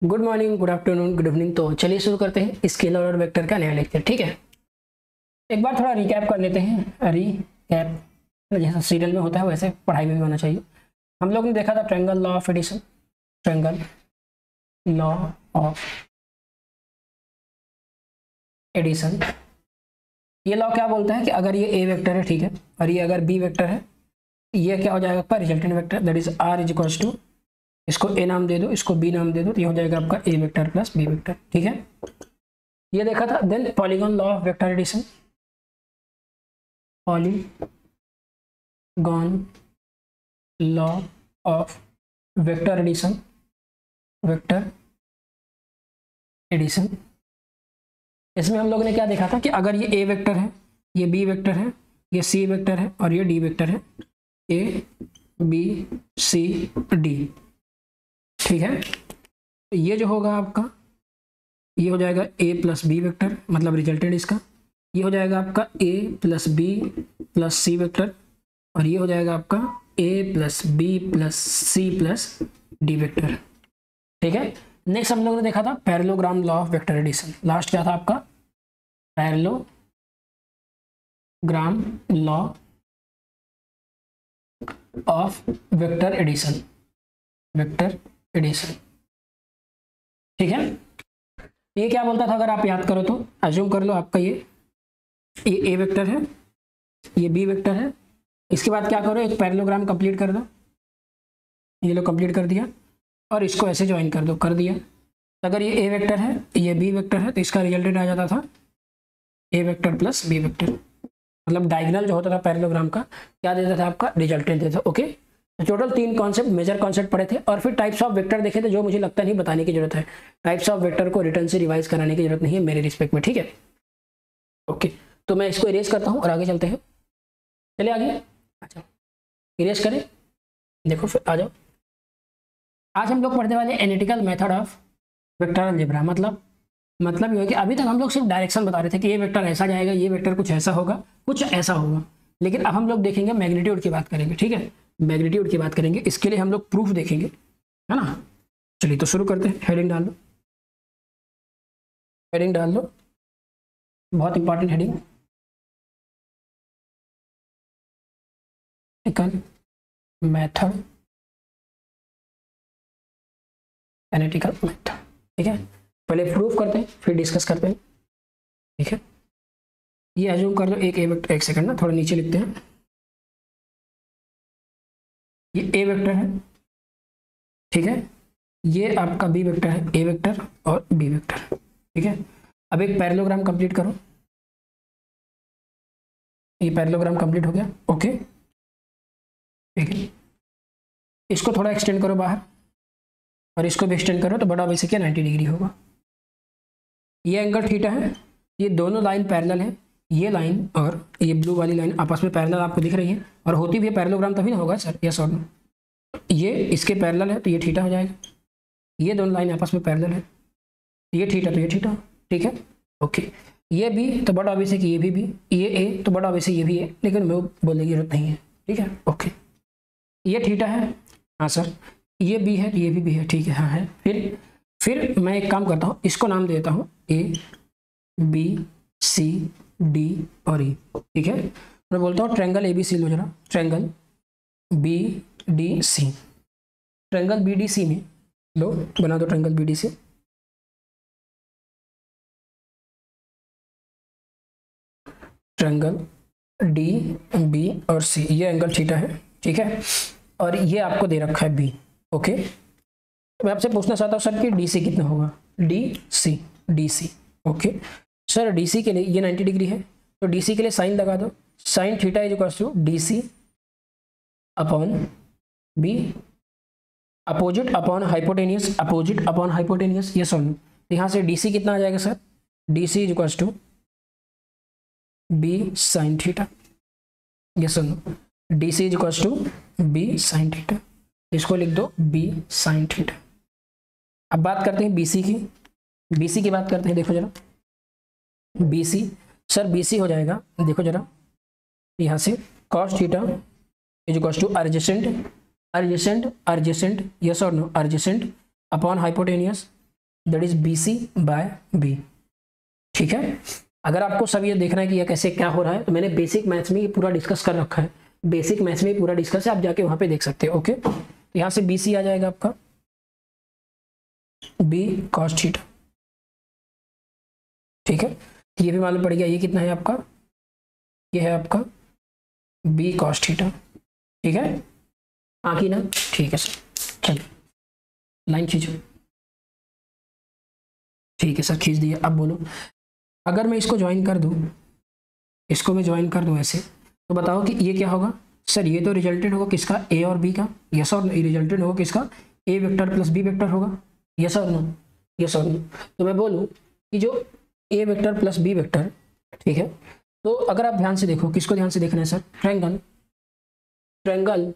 Good morning, good afternoon, good evening. तो चलिए शुरू करते हैं स्केलर और वेक्टर का नया लेक्चर। ठीक है, एक बार थोड़ा रिकैप कर लेते हैं। रिकैप जैसा सीरियल में होता है वैसे पढ़ाई में भी होना चाहिए। हम लोग ने देखा था triangle law of addition, triangle law of addition. ये लॉ क्या बोलता है कि अगर ये ए वेक्टर है, ठीक है, और ये अगर बी वेक्टर है, ये क्या हो जाएगा आपका resultant vector, that is R is equals to, इसको ए नाम दे दो, इसको बी नाम दे दो, तो ये हो जाएगा आपका A vector plus B vector. ठीक है, ये देखा था। Then polygon law of vector addition, polygon law of vector addition, vector addition. इसमें हम लोगों ने क्या देखा था कि अगर ये ए वेक्टर है, ये बी वेक्टर है, ये सी वेक्टर है और ये डी वेक्टर है, ए बी सी डी। ठीक है, तो ये जो होगा आपका, ये हो जाएगा ए प्लस बी वेक्टर, मतलब रिजल्टेंट इसका। ये हो जाएगा आपका A plus B plus C vector, और ये हो जाएगा आपका A plus B plus C plus D vector. ठीक है, नेक्स्ट हम लोगों ने देखा था parallelogram law of vector addition. Last क्या था आपका? Parallelogram law of vector addition, vector addition. ठीक है, ये क्या बोलता था, अगर आप याद करो तो अज्यूम कर लो आपका ये ए वेक्टर है, ये बी वेक्टर है। इसके बाद क्या करो, एक पैरेललोग्राम कंप्लीट कर दो, ये लो कंप्लीट कर दिया, और इसको ऐसे ज्वाइन कर दो, कर दिया। तो अगर ये ए वेक्टर है, ये बी वेक्टर है, तो इसका रिजल्टेंट आ जाता था A vector plus B vector. मतलब डायगोनल जो होता था पैरेललोग्राम का क्या देता था आपका? रिजल्टेंट देता था। ओके, तो टोटल 3 कॉन्सेप्ट, मेजर कॉन्सेप्ट पढ़े थे, और फिर टाइप्स ऑफ वेक्टर देखे थे, जो मुझे लगता नहीं बताने की जरूरत है। टाइप्स ऑफ वेक्टर को रिटर्न से रिवाइज कराने की जरूरत नहीं है मेरे रिस्पेक्ट में। ठीक है, ओके, तो मैं इसको इरेज करता हूँ और आगे चलते हैं। चलिए आगे, अच्छा इरेज करें, देखो फिर आ जाओ। आज हम लोग पढ़ने वाले analytical method of vector algebra. मतलब ये है कि अभी तक हम लोग सिर्फ डायरेक्शन बता रहे थे कि ये वेक्टर ऐसा जाएगा, ये वेक्टर कुछ ऐसा होगा, कुछ ऐसा होगा, लेकिन अब हम लोग देखेंगे मैग्नीट्यूड की बात करेंगे। ठीक है, मैग्नीट्यूड की बात करेंगे, इसके लिए हम लोग प्रूफ देखेंगे, है ना। चलिए तो शुरू करते हैं। हेडिंग डाल लो, हेडिंग डाल लो, बहुत important heading, method, analytical method. ठीक है, पहले प्रूफ करते हैं फिर डिस्कस करते हैं। ठीक है, ये अज्यूम कर लो एक ए वेक्टर, एक सेकंड ना, थोड़ा नीचे लिखते हैं। ये ए वेक्टर है, ठीक है, ये आपका बी वेक्टर है, ए वेक्टर और बी वेक्टर। ठीक है, अब एक पैरेललोग्राम कंप्लीट करो, ये पैरेललोग्राम कंप्लीट हो गया। ओके, ठीक है, इसको थोड़ा एक्सटेंड करो बाहर, और इसको भी एक्सटेंड करो, तो बड़ा वैसे क्या 90 डिग्री होगा। ये एंगल थीटा है, ये दोनों लाइन पैरेलल है, ये लाइन और ये ब्लू वाली लाइन आपस में पैरेलल आपको दिख रही है, और होती भी है पैरेललोग्राम तभी ना होगा सर, यस और नो। ये इसके पैरेलल है तो ये थीटा हो जाएगा, ये दोनों लाइन आपस में पैरेलल है, ये थीटा तो ये थीटा। ठीक है, ओके, ये बी तो बड़ा ऑब्वियस है कि ये भी, ये ए तो बड़ा ऑब्वियस है ये भी है, लेकिन मैं बोलने की जरूरत नहीं है। ठीक है, ओके, ये थीटा है, हाँ सर, ये बी है तो ये भी है, ठीक है, हाँ है। फिर मैं एक काम करता हूँ, इसको नाम देता हूँ ए बी सी डी और ई। ठीक है, मैं बोलता हूँ ट्रायंगल ए बी सी लो जरा, triangle B D C, triangle B D C में लो, बना दो triangle B D C. Triangle D B और सी, ये एंगल थीटा है, ठीक है, और ये आपको दे रखा है बी। ओके, तो मैं आपसे पूछना चाहता हूँ सर कि डी सी कितना होगा? D C. Okay sir, D C के लिए ये 90 डिग्री है, तो डी सी के लिए साइन लगा दो, sine theta is equals to D C upon B, opposite upon hypotenuse, opposite upon hypotenuse, ये सुन। यहाँ से डी सी कितना आ जाएगा sir? D C is equals to B sine theta, ये सुनो, D C is equals to B sine theta, इसको लिख दो बी साइन थीटा। अब बात करते हैं बीसी की, बीसी की बात करते हैं। देखो जरा बीसी, सर बीसी हो जाएगा, देखो जरा यहाँ से cos theta is equals to adjacent, adjacent, adjacent, yes और no, adjacent upon hypotenuse, that is BC by B। ठीक है, अगर आपको सब ये देखना है कि ये कैसे क्या हो रहा है तो मैंने बेसिक मैथ्स में ये पूरा डिस्कस कर रखा है, बेसिक मैथ्स में पूरा डिस्कस है, आप जाके वहां पे देख सकते हो। ओके, यहाँ से BC आ जाएगा आपका B cos थीटा। ठीक है, ये भी मालूम पड़ गया, ये कितना है आपका, ये है आपका B cos थीटा। ठीक है, आकी ना, ठीक है सर, चलिए लाइन खींचो। ठीक है सर, खींच दिया। अब बोलो, अगर मैं इसको ज्वाइन कर दूं, इसको मैं ज्वाइन कर दूं ऐसे, तो बताओ कि ये क्या होगा सर, ये तो रिजल्टेंट होगा किसका, A और B का, यस और नो, रिजल्टेंट होगा किसका, A vector plus B vector होगा, यस और नो, यस और नो। तो मैं बोलूं कि जो A vector plus B vector, ठीक है, तो अगर आप ध्यान से देखो, किसको ध्यान से देखना है sir, triangle, triangle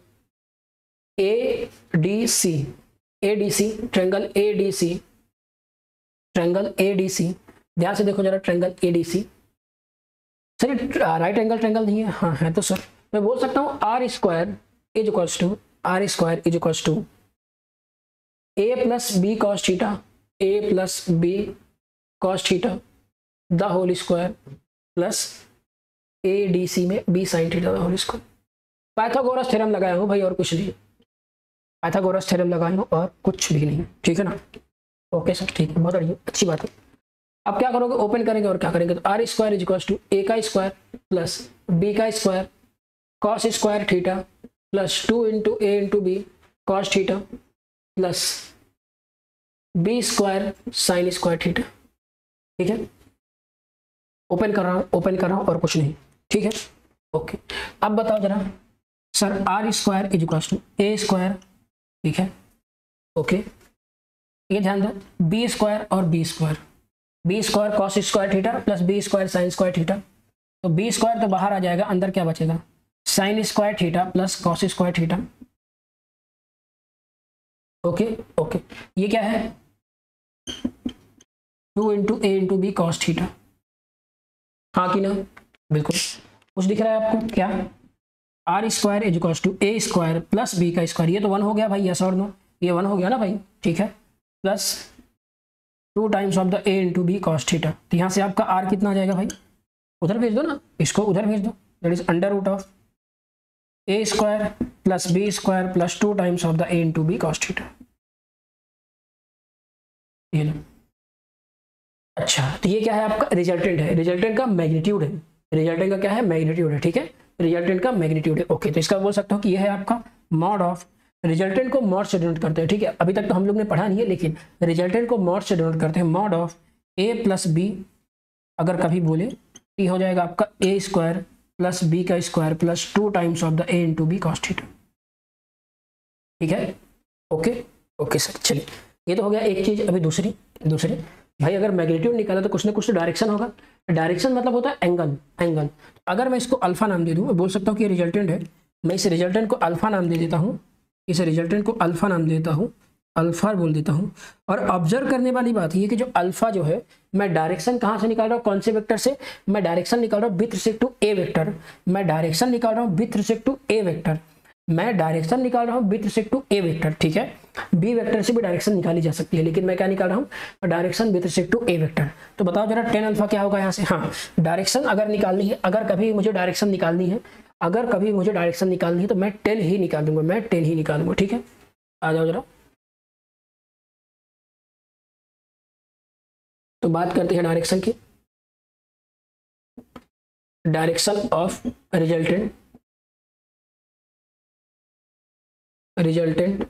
ADC, ADC, triangle ADC, triangle ADC, ध्यान से देखो जरा, triangle ADC। Sir right angle triangle नहीं है, हाँ है, तो सर मैं बोल सकता हूँ R square is equals to, R square is equals to A plus B cos theta, A plus B cos theta the whole square plus ADC में B sine theta the whole square. Pythagoras theorem लगाया हूँ भाई, और कुछ नहीं, Pythagoras theorem लगाया हूँ और कुछ भी नहीं। ठीक है ना, ओके सर, ठीक है, बहुत बढ़िया, अच्छी बात है। अब क्या करोगे, ओपन करेंगे और क्या करेंगे, तो R square is equals to A का स्क्वायर प्लस B का square cos square theta plus 2 into A into B cos theta plus B square sine square theta. ठीक है, ओपन कर रहा हूँ, ओपन कर रहा हूँ और कुछ नहीं। ठीक है, ओके, अब बताओ जरा sir, R square is equals to A square, ठीक है, ओके, ये ध्यान दो, B स्क्वायर और B square, B square cos square theta plus B square sine square theta, तो B स्क्वायर तो बाहर आ जाएगा, अंदर क्या बचेगा, sine square theta plus cos square theta. Okay okay, ये क्या है, 2 into A into B cos theta, हाँ कि ना, बिल्कुल, कुछ दिख रहा है आपको क्या, R square is equals to A square plus B का स्क्वायर, ये तो 1 हो गया भाई, यस और नो, ये 1 हो गया ना भाई, ठीक है, plus 2 times of the A into B cos theta. तो यहाँ से आपका R कितना आ जाएगा भाई, उधर भेज दो ना, इसको उधर भेज दो, that is under root of A square plus B square plus 2 times of the A into B cos theta. ये लो, अच्छा, तो ये क्या है आपका, रिजल्टेंट है, रिजल्टेंट का मैग्नीट्यूड है, रिजल्टेंट का क्या है, मैग्नीट्यूड है। ठीक है, रिजल्टेंट का मैग्नीट्यूड है। ओके, तो इसका बोल सकता हूँ कि ये है आपका मॉड ऑफ, रिजल्टेंट को मॉड से डिनोट करते हैं। ठीक है, अभी तक तो हम लोग ने पढ़ा नहीं है, लेकिन रिजल्टेंट को मॉड से डिनोट करते हैं, mod of A plus B, अगर कभी बोले ये हो जाएगा आपका A स्क्वायर प्लस B का square plus 2 times of the A into B cos theta. ठीक है, ओके ओके सर, चलिए, ये तो हो गया एक चीज। अभी दूसरी भाई, अगर मैग्नीट्यूड निकाला तो कुछ ना कुछ तो डायरेक्शन होगा, डायरेक्शन मतलब होता है एंगल, एंगल। अगर मैं इसको अल्फा नाम दे दूं, मैं बोल सकता हूँ कि ये रिजल्टेंट है, मैं इस रिजल्टेंट को अल्फा नाम दे देता हूँ, इस रिजल्टेंट को अल्फा नाम देता हूँ, अल्फा बोल देता हूँ। और ऑब्जर्व करने वाली बात ये कि जो अल्फा जो है, मैं डायरेक्शन कहाँ से निकाल रहा हूँ, कौन से वेक्टर से, मैं डायरेक्शन निकाल रहा हूँ with respect to A vector, मैं डायरेक्शन निकाल रहा हूँ with respect to A vector, मैं डायरेक्शन निकाल रहा हूँ with respect to A vector. ठीक है, बी वेक्टर से भी डायरेक्शन निकाली जा सकती है, लेकिन मैं क्या निकाल रहा हूँ, direction with respect to A vector. तो बताओ जरा टेन अल्फा क्या होगा यहाँ से, हाँ, डायरेक्शन अगर निकालनी है, अगर कभी मुझे डायरेक्शन निकालनी है, अगर कभी मुझे डायरेक्शन निकालनी है तो मैं 10 ही निकाल दूंगा, मैं 10 ही निकालूंगा। ठीक है, आ जाओ जरा, तो बात करते हैं डायरेक्शन की, डायरेक्शन ऑफ रिजल्टेंट, रिजल्टेंट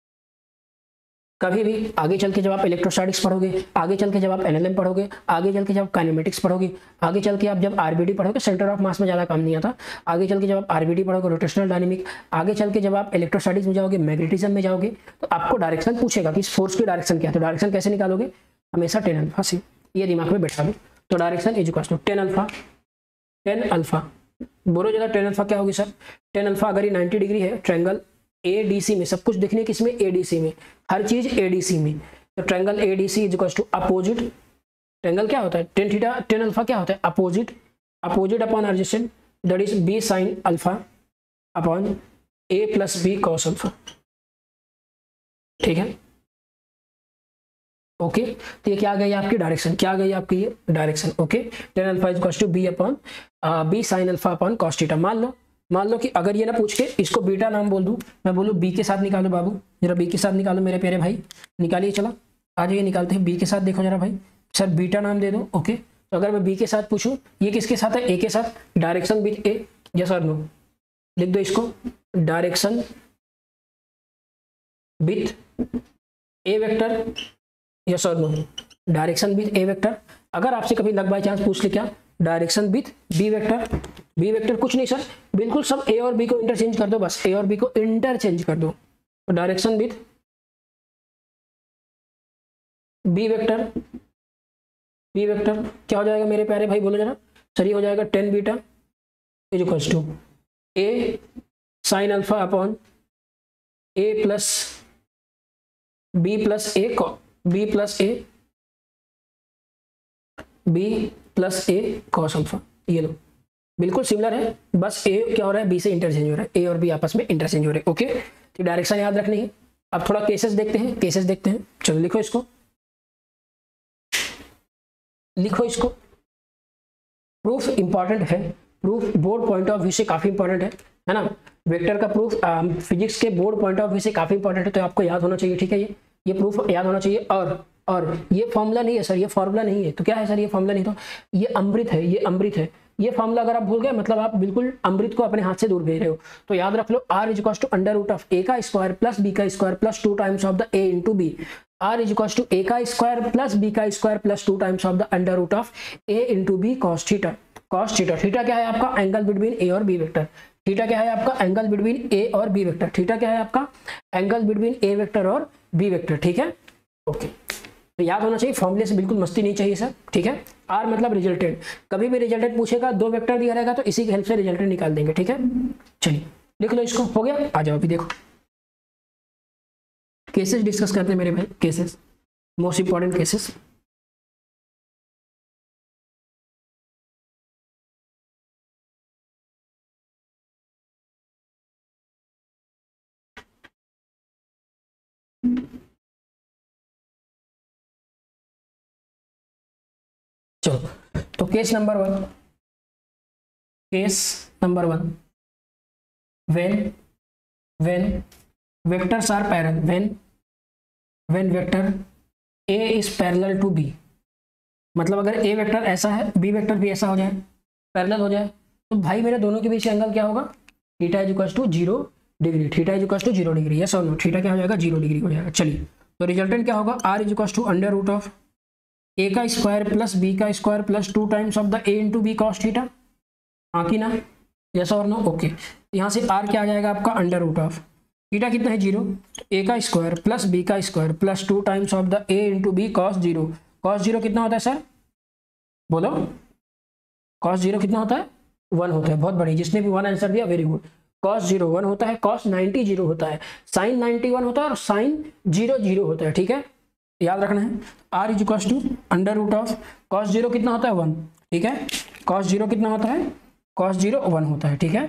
कभी भी आगे चल के जब आप इलेक्ट्रोस्टैटिक्स पढ़ोगे, आगे चल के जब आप एनएलएम पढ़ोगे, आगे चल के जब आप काइनेमेटिक्स पढ़ोगे, आगे चल के आप जब आरबीडी पढ़ोगे, सेंटर ऑफ मास में ज़्यादा काम नहीं आता, आगे चल के जब आप आरबीडी पढ़ोगे, रोटेशनल डायनेमिक, आगे चल के जब आप इलेक्ट्रोस्टैटिक्स में जाओगे, मैग्नेटिज्म में जाओगे, तो आपको डायरेक्शन पूछेगा कि इस फोर्स की डायरेक्शन क्या है, तो डायरेक्शन कैसे निकालोगे, हमेशा 10 अल्फा से, ये दिमाग में बैठा दो। तो direction is equal to 10 alpha, 10 alpha, बोलो जरा 10 अल्फा क्या होगी सर, 10 अल्फा अगर ये 90 डिग्री है, ट्रायंगल ADC में, सब कुछ देखने किसमें, ADC में, हर चीज ADC में, तो triangle ADC is equal to opposite, triangle क्या होता है, 10 थीटा, 10 अल्फा क्या होता है, opposite, opposite upon adjacent, that is B sine alpha upon A plus B cos alpha. ठीक है, ओके, तो ये क्या आ गई आपकी डायरेक्शन, क्या आ गई आपकी ये direction. Okay, tan alpha is equal to B upon B sine alpha upon cos theta. मान लो कि अगर ये ना पूछ के इसको बीटा नाम बोल दूं, मैं बोलूँ बी के साथ निकालो बाबू, जरा बी के साथ निकालो मेरे प्यारे भाई, निकालिए, चलो आ जाइए निकालते हैं बी के साथ। देखो जरा भाई, सर बीटा नाम दे दो। ओके, तो अगर मैं बी के साथ पूछूं, ये किसके साथ है, ए के साथ, डायरेक्शन विद ए, यस और नो, लिख दो इसको, direction with A vector, yes और no, direction with A vector. अगर आपसे कभी लग बाई चांस पूछ ले क्या, direction with B vector, B vector कुछ नहीं सर, बिल्कुल सब ए और बी को इंटरचेंज कर दो, बस ए और बी को इंटरचेंज कर दो। तो direction with B vector, B vector क्या हो जाएगा मेरे प्यारे भाई, बोलो जरा सर, ये हो जाएगा tan beta is equals to A sine alpha upon A plus B plus A, B plus A, B plus A cos alpha. ये लो बिल्कुल सिमिलर है, बस ए क्या हो रहा है, बी से इंटरचेंज हो रहा है, ए और बी आपस में इंटरचेंज हो रहे हैं। ओके, तो डायरेक्शन याद रखनी है। अब थोड़ा केसेस देखते हैं, केसेस देखते हैं, चलो लिखो इसको, लिखो इसको। प्रूफ इंपॉर्टेंट है, proof board point of view से काफी इंपॉर्टेंट है ना, वेक्टर का प्रूफ फिजिक्स के बोर्ड पॉइंट ऑफ व्यू से काफी इंपॉर्टेंट है, तो आपको याद होना चाहिए। ठीक है, ये प्रूफ याद होना चाहिए। और ये फॉर्मूला नहीं है सर, ये फॉर्मूला नहीं है, तो क्या है सर, ये फॉर्मूला नहीं, तो ये अमृत है, ये अमृत है। ये फॉर्मूला अगर आप भूल गए मतलब आप बिल्कुल अमृत को अपने हाथ से दूर भेज रहे हो। तो याद रख लो, r is equal to under root of a का स्क्वायर प्लस b का square plus 2 times of the a into B. r is equal to a का स्क्वायर प्लस b का square plus 2 times of the under root of a into B cos theta. Cos theta, theta क्या है आपका, angle between a और b vector. Theta क्या है आपका, angle between a और b वेक्टर। थीटा क्या है आपका, एंगल बिटवीन a वेक्टर और b वेक्टर। ठीक है, ओके, तो याद होना चाहिए, फॉर्मूले से बिल्कुल मस्ती नहीं चाहिए सर। ठीक है, आर मतलब रिजल्टेंट, कभी भी रिजल्टेंट पूछेगा, दो वेक्टर दिया रहेगा तो इसी की हेल्प से रिजल्टेंट निकाल देंगे। ठीक है, चलिए लिख लो इसको, हो गया, आ जाओ अभी देखो केसेस डिस्कस करते हैं मेरे भाई, केसेस, मोस्ट इंपॉर्टेंट केसेस। चलो तो case number 1, case number 1, when vectors are parallel, when vector a is parallel to b, मतलब अगर a वेक्टर ऐसा है, b वेक्टर भी ऐसा हो जाए, पैरेलल हो जाए, तो भाई मेरे दोनों के बीच एंगल क्या होगा, theta is equal to 0 degree, theta is equal to 0 degree, yes और नो, थीटा क्या हो जाएगा, 0 डिग्री हो जाएगा। चलिए तो रिजल्टेंट क्या होगा, r is equal to under root of a का स्क्वायर प्लस b का square plus 2 times of the a into B cos theta, हाँ कि ना, यस और नो, ओके। यहाँ से r क्या आ जाएगा आपका, अंडर रूट ऑफ थीटा कितना है 0, a का स्क्वायर प्लस b का square plus 2 times of the a into B cos 0। Cos 0 कितना होता है सर, बोलो, कॉस 0 कितना होता है, 1 होता है। बहुत बढ़िया, जिसने भी 1 आंसर दिया वेरी गुड। कॉस 0 1 होता है, कॉस 90 0 होता है, साइन 90 1 होता है और साइन 0 0 होता है। ठीक है, याद रखना है, r is equal to under root of cos 0 कितना होता है 1, ठीक है, कॉस 0 कितना होता है, कॉस 0 1 होता है। ठीक है,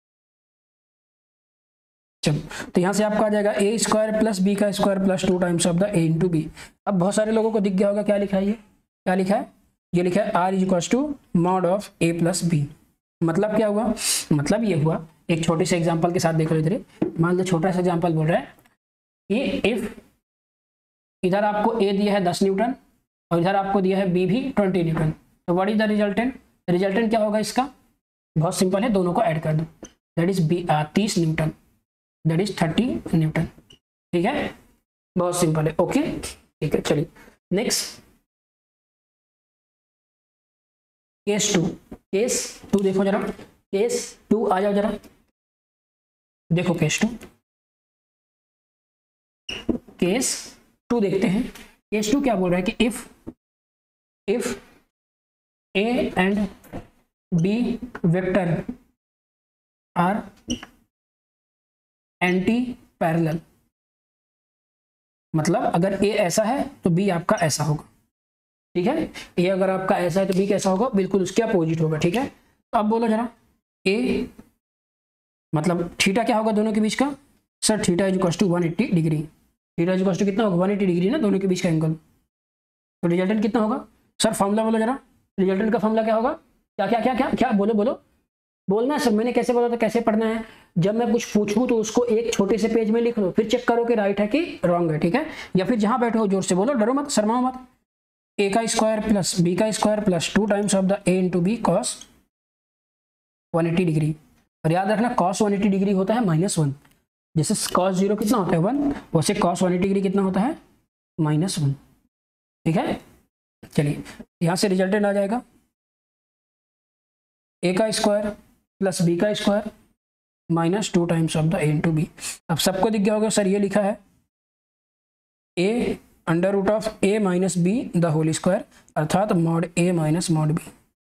चलो तो यहाँ से आपका आ जाएगा a स्क्वायर प्लस b का square plus 2 times of the a into B. अब बहुत सारे लोगों को दिख गया होगा क्या लिखा है, ये क्या लिखा है, ये लिखा है r is equal to mod of a plus B. मतलब क्या हुआ, मतलब ये हुआ, एक छोटे से एग्जांपल के साथ देख लो इधर, मान लो छोटा सा एग्जांपल बोल रहा है कि इफ इधर आपको a दिया है 10 न्यूटन और इधर आपको दिया है b भी 20 न्यूटन, तो what is the resultant, resultant क्या होगा इसका, बहुत सिंपल है, दोनों को ऐड कर दो, that is 30 newton, that is 30 newton. ठीक है, बहुत सिंपल है, ओके ठीक है। चलिए नेक्स्ट केस 2, केस 2 देखो जरा, केस 2 आ जाओ जरा, देखो केस 2, केस 2 देखते हैं। केस 2 क्या बोल रहा है कि if a and b vector are anti parallel, मतलब अगर a ऐसा है तो b आपका ऐसा होगा। ठीक है, a अगर आपका ऐसा है तो b कैसा होगा, बिल्कुल उसके अपोजिट होगा। ठीक है, तो अब बोलो जरा a मतलब थीटा क्या होगा दोनों के बीच का, sir theta is equal to 180 degree, theta is equal to कितना होगा 180 डिग्री ना, दोनों के बीच का एंगल। तो रिजल्टेंट कितना होगा सर? फॉर्मूला बोलो जरा, रिजल्टेंट का फॉर्मूला क्या होगा? क्या क्या क्या क्या क्या बोलो बोलो, बोलना है सर। मैंने कैसे बोला था कैसे पढ़ना है? जब मैं कुछ पूछूं तो उसको एक छोटे से पेज में लिख लो, फिर चेक करो कि राइट है कि रॉन्ग है, ठीक है? या फिर जहां बैठे हो जोर से बोलो, डरो मत, शर्माओ मत। ए का स्क्वायर प्लस बी का square plus 2 times of the A into B cos 180 degree. और याद रखना कॉस 180 डिग्री होता है -1। जैसे कॉस 0 कितना होता है 1, वैसे कॉस 180 डिग्री कितना होता है -1, ठीक है? चलिए यहां से रिजल्टेंट आ जाएगा ए का स्क्वायर प्लस बी का square -2 times of the A into B. अब सबको दिख गया होगा सर, ये लिखा है A under root of A minus B the whole square, अर्थात mod A minus mod B,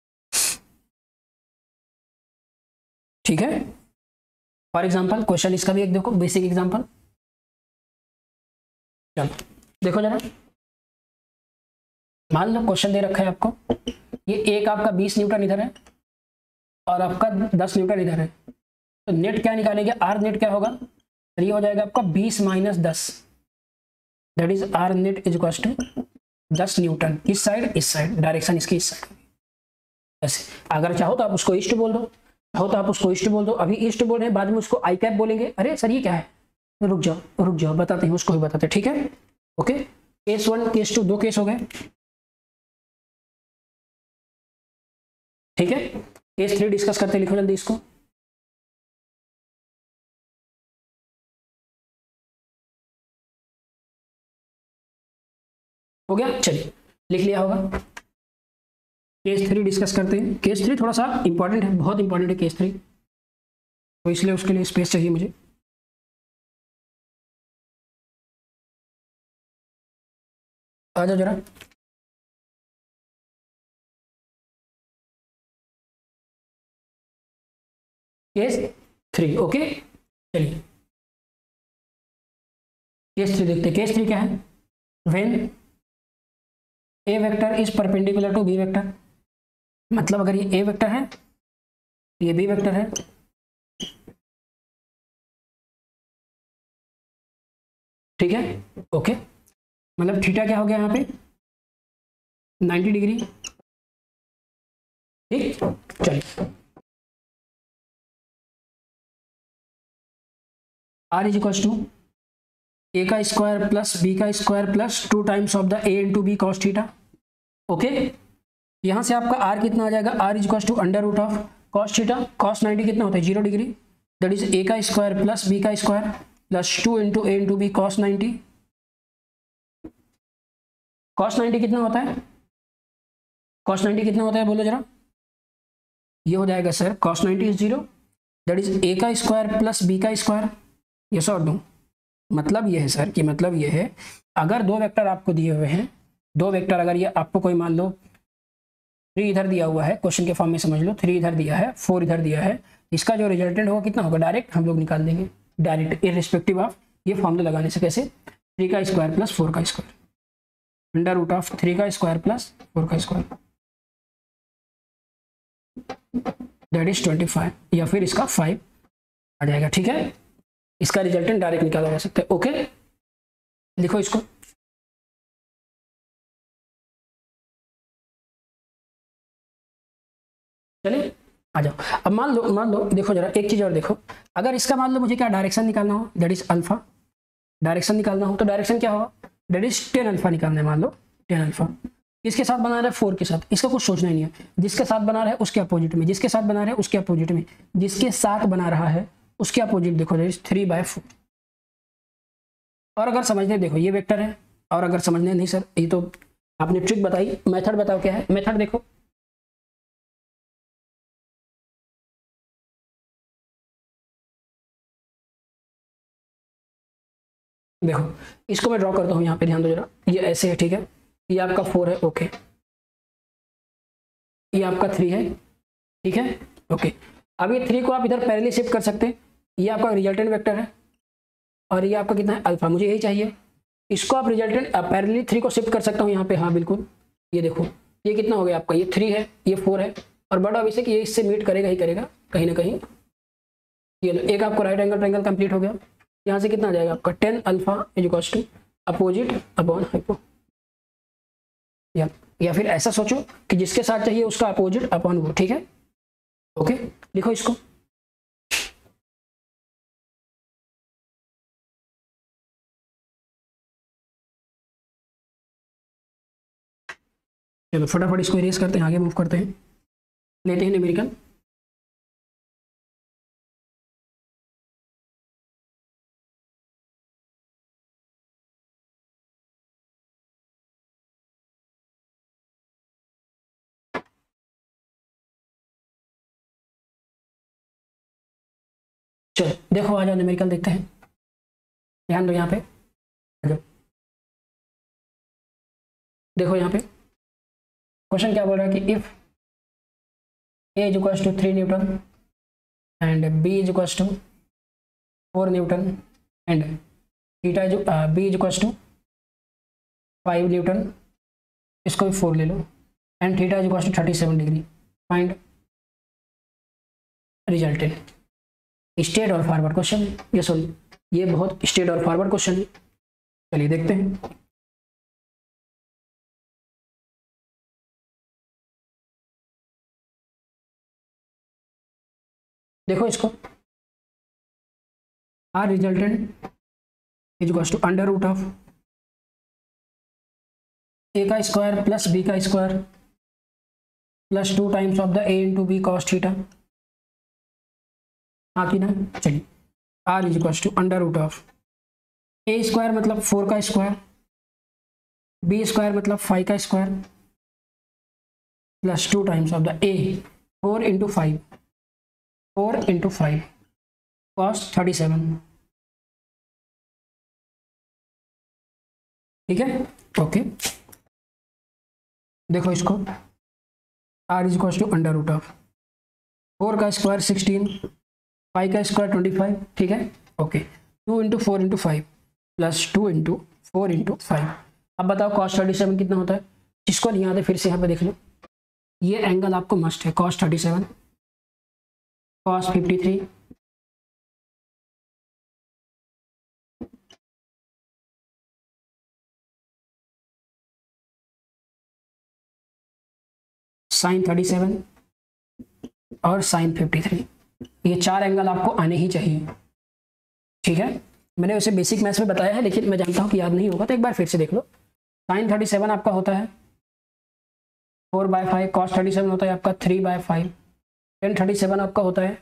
ठीक है? फॉर एग्जाम्पल क्वेश्चन इसका भी एक देखो, बेसिक एग्जाम्पल। चलो देखो जरा, मान लो क्वेश्चन दे रखा है आपको, ये एक आपका 20 न्यूटन इधर है और आपका 10 न्यूटन इधर है, तो नेट क्या निकालेंगे? आर नेट क्या होगा? तो ये हो जाएगा आपका 20 - 10, that is R net is equal to 10 newton. किस साइड? इस साइड, डायरेक्शन इसकी इस साइड। ऐसे अगर चाहो तो आप उसको ईस्ट बोल दो, चाहो तो आप उसको ईस्ट बोल दो। अभी ईस्ट बोल रहे हैं, बाद में उसको आई कैप बोलेंगे। अरे सर ये क्या है? रुक जाओ बताते हैं, उसको ही बताते हैं, ठीक है? ओके, केस 1 केस 2 दो केस हो गए, ठीक है? केस 3 डिस्कस करते हैं, लिखो जल्दी इसको। हो गया, चलिए लिख लिया होगा। केस 3 डिस्कस करते हैं। केस 3 थोड़ा सा इंपॉर्टेंट है, बहुत इंपॉर्टेंट है केस 3, तो इसलिए उसके लिए स्पेस चाहिए मुझे। आ जाओ जरा, केस 3, ओके? चलिए केस 3 देखते हैं। केस 3 क्या है? When A vector is perpendicular to B vector, मतलब अगर ये ए वेक्टर है ये बी वेक्टर है, ठीक है? ओके, मतलब थीटा क्या हो गया यहाँ पे 90 डिग्री, ठीक? चलिए R is equal to A का स्क्वायर प्लस बी का square plus 2 times of the A into B cos theta, okay? यहां से आपका आर कितना आ जाएगा? R is equal to under root of cos theta, cos 90 कितना होता है 0 डिग्री, दैट इज ए का स्क्वायर प्लस बी का square plus 2 into A into B cos 90। Cos 90 कितना होता है? कॉस 90 कितना होता है बोलो जरा? ये हो जाएगा sir cos 90 is 0, that is A का स्क्वायर प्लस बी का स्क्वायर। यस और नो? मतलब ये है सर कि मतलब ये है, अगर दो वेक्टर आपको दिए हुए हैं, दो वेक्टर, अगर ये आपको कोई मान लो 3 इधर दिया हुआ है, क्वेश्चन के फॉर्म में समझ लो 3 इधर दिया है 4 इधर दिया है, इसका जो रिजल्टेंट होगा कितना होगा डायरेक्ट हम लोग निकाल देंगे, डायरेक्ट इररिस्पेक्टिव ऑफ ये फॉर्मूला लगाने से। कैसे? 3 का स्क्वायर प्लस 4 का स्क्वायर, अंडर रूट ऑफ 3 का स्क्वायर प्लस 4 का स्क्वायर, दैट इज 25, या फिर इसका 5 आ जाएगा, ठीक है? इसका रिजल्टेंट डायरेक्ट निकाला जा सकता है, ओके? लिखो इसको, चलिए आ जाओ। अब मान लो देखो जरा एक चीज और देखो, अगर इसका मान लो मुझे क्या डायरेक्शन निकालना हो, दैट इज अल्फा, डायरेक्शन निकालना हो तो डायरेक्शन क्या होगा? दैट इज 10 अल्फा निकालना है, मान लो 10 अल्फा। किसके साथ बना रहा है? 4 के साथ। इसका कुछ सोचना ही नहीं है, जिसके साथ बना रहा है उसके अपोजिट में, जिसके साथ बना रहा है उसके अपोजिट में, जिसके साथ बना रहा है उसके अपोजिट देखो, दैट इज 3/4। और अगर समझने देखो ये वेक्टर है, और अगर समझने नहीं सर ये तो आपने ट्रिक बताई, मेथड बताओ क्या है मेथड? देखो देखो इसको मैं ड्रॉ करता हूँ यहाँ पे, ध्यान दो जरा, ये ऐसे है, ठीक है? ये आपका 4 है, ओके? ये आपका 3 है, ठीक है? ओके, अब ये 3 को आप इधर पैरेलली शिफ्ट कर सकते हैं, ये आपका रिजल्टेंट वेक्टर है और ये आपका कितना है अल्फा, मुझे यही चाहिए। इसको आप रिजल्टेंट पैरेलली 3 को शिफ्ट कर सकता हूँ यहाँ पे, हाँ बिल्कुल। ये देखो ये कितना हो गया आपका, ये 3 है ये 4 है, और बड़ा अभी से कि ये इससे मीट करेगा ही करेगा कहीं ना कहीं। ये एक आपको राइट एंगल ट्रायंगल कंप्लीट हो गया। यहाँ से कितना आ जाएगा आपका 10 alpha is equal to opposite upon hypo, या फिर ऐसा सोचो कि जिसके साथ चाहिए उसका अपोजिट अपॉन वो, ठीक है। ओके, लिखो इसको। चलो फटाफट इसको इरेज करते हैं, आगे मूव करते हैं, लेते हैं न्यूमेरिकल। चलो देखो, आ जाओ न्यूमेरिकल देखते हैं, ध्यान दो यहाँ पे, आ जाओ। देखो यहाँ पे क्वेश्चन क्या बोल रहा है कि if A is equals to 3 newton and B is equals to 4 newton and theta is B is equals to 5 newton, इसको भी 4 ले लो, and theta is equals to 37 degree, find resultant. Straight और फॉरवर्ड क्वेश्चन, ये sorry ये बहुत straight और forward question है। चलिए देखते हैं। देखो इसको, R resultant is equals to under root of A का स्क्वायर प्लस बी का square plus 2 times of the A into B cos theta. हाँ कि ना, चलिए R is equals to under root of A square मतलब 4 का square, B square मतलब 5 का square plus 2 times of the A 4 into 5 cos 37, ठीक है। ओके देखो इसको, R is equals to under root of 4 का स्क्वायर 16, 5 का स्क्वायर 25, ठीक है। Okay 2 into 4 into 5 plus 2 into 4 into 5। अब बताओ कॉस 37 कितना होता है, जिसको नहीं याद है फिर से यहाँ पे देख लो, ये एंगल आपको मस्ट है, कॉस 37, कॉस 53, साइन 37 और साइन 53, ये 4 एंगल आपको आने ही चाहिए, ठीक है। मैंने उसे बेसिक मैथ्स में बताया है, लेकिन मैं जानता हूँ कि याद नहीं होगा, तो एक बार फिर से देख लो। साइन 37 आपका होता है 4/5, कॉस 37 होता है आपका 3/5, टेन 37 आपका होता है